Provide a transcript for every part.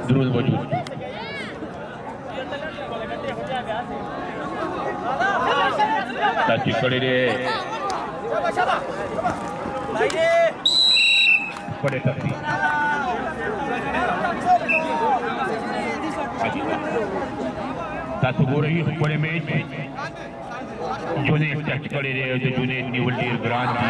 درود وجود دا چې کړی دی بڑے تفریح تاسو ګورئ خپل میچ جنید ټچ کړی دی د جنید نیول ډېر ګران دي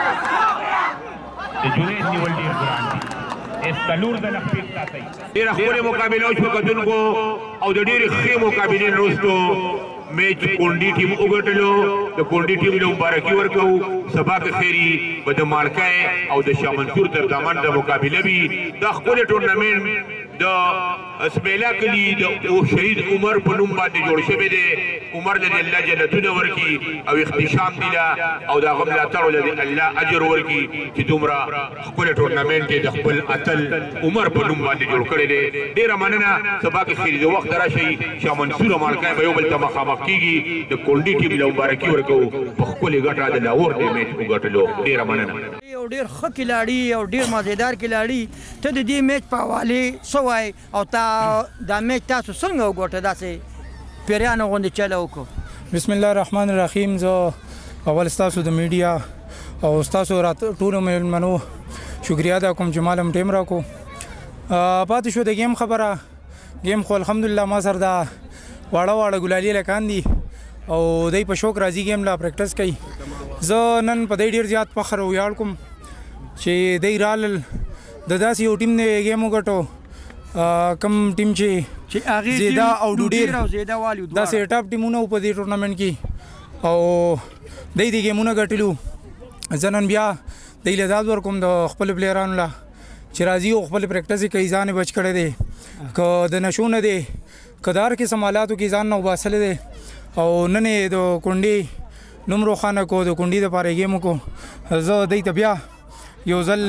د جنید نیول ډېر ګران دي استلور د لخپیر ساتي ډېره ښکلې مقابله وشوه کتونکو او د ډېرې ښې مقابلې وروستو میچ کونډي ټیم وګټلو د کونډي ټیم له مبارکي ورکوو سبا که خیري به د مالکای او د شاه منصور تر دامن د مقابله وي دا ښکلی ټورنمنټ د اسمیلا کلي د شهید عمر په نوم باندې جوړ شوی دی عمر له دې الله جنتونه ورکړي او اختشام دی او د هغه ملاتړو له دې الله اجر ورکړي چې دومره ښکلی ټورنمنټ یې د خپل اتل عمر په نوم باندې جوړ کړی دی ډېره مننه سبا که خیري د وخت راشئ شاه منصور او مالکای به یو بل ته مخامخ کیږي د کونډي ټیم له مبارکي ورکوو په ښکلې ګټه د لاهور د میچ وګټلو ډېره مننه یو ډېر ښه کلاړي او ډېر مزیدار کلاړي ته د دې میچ په حوالې څه وایې او دا میچ تاسو څنګه وګوټه داسې پیریانو غوندې چله وکړو بسم الله الرحمن الرحیم زه اول ستاسو د میډیا او ستاسو ټولو مېلمنو شکریا ادا کوم چې مالم ټیم راکړو پاتې شو د ګیم خبره ګیم خو الحمدلله ما سره دا واړه ګلالي لکان دي او دی په شوق راځي ګیم لا پریکټس کوي زه نن په دی ډېر زیات فخر او ویاړ کوم چې دی رالل د داسې یو ټیم نه ګیم وګټو کم ټیم چې زیدا او ډوډیر داسې ټاپ ټیمونه په دې ټورنمنټ کې او دی دې ګیمونه ګټلو زه نن بیا دی له ځان ورکوم د خپل پلیرانو له چې راځي او خپل پریکټس یې کوي ځان یې بچ کړی دی که د نشو نه دی که د هر قسم حالاتو کې ځان نه وباسلی دی او نن یې د کونډې نوم روښانه کړو د کونډې دپاره یې ګیم وکړو زه دی ته بیا یو ځل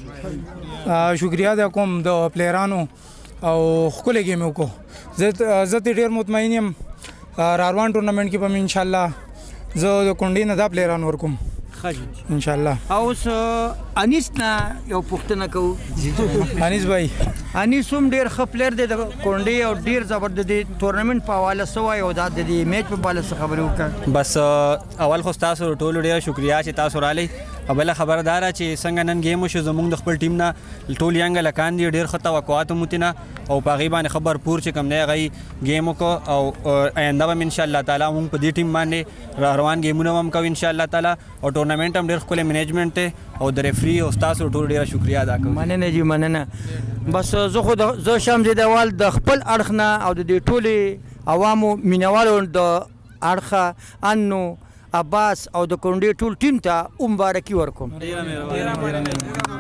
شکریا ادا کوم د پلیرانو او ښکلی ګیم یې وکړو زه ترې ډېر مطمئن یم راروان ټورنمنټ کې به مې انشاءالله زه د کونډې نه دا پلیران ورکوم انشاءالله اوس انیس نه یو پوښتنه کوو انیس بھائی انیس هم ډېر ښه پلیر دی د کونډې او ډېر زبردست دی ټورنمنټ په حواله څه وایي او دا د دې میچ په بالا څه خبرې وکړه بس اول خو ستاسو ټولو ډېره شکریا چې تاسو رالی او بله خبره دا ده چې څنګه نن ګیم وشو زموږ د خپل ټیم نه ټول ینګ هلکان دي ډېر ښه توقعات هم ورته نه او په هغې باندې ښه بھرپور چې کوم دی هغه یې ګیم وکړو او آینده به م انشاءالله تعالی موږ په دې ټیم باندې روان ګیمونه هم کوو انشاءالله تعالی او ټورنمنټ هم ډېر ښکلی منیجمنټ دی او د ریفري او ستاسو ټولو ډېره شکریا ادا کوم مننه جي مننه بس زه شمس دیوال د خپل اړخ نه او د دې ټولې عوامو مینوالو د اړخه انو عباس او د کونډې ټول ټیم ته مبارکي ورکوم